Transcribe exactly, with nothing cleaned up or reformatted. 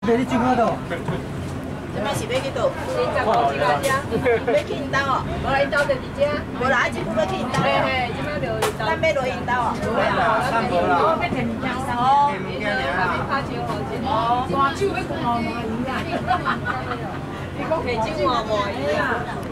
你你怎么到？ 这摆是要去倒？ 新十五这个只， 要去因兜哦？ 无啦，因兜就伫遮。 无啦，啊，这久要去因兜。 嘿嘿，即摆就因兜。 咱要落因兜哦？ 对啦，散步啦。 我要摕物件送。 哦。 摕物件尔啦。拍招好者。 哦。 大手要讲毛毛鱼啊！你讲摕手毛毛鱼啊？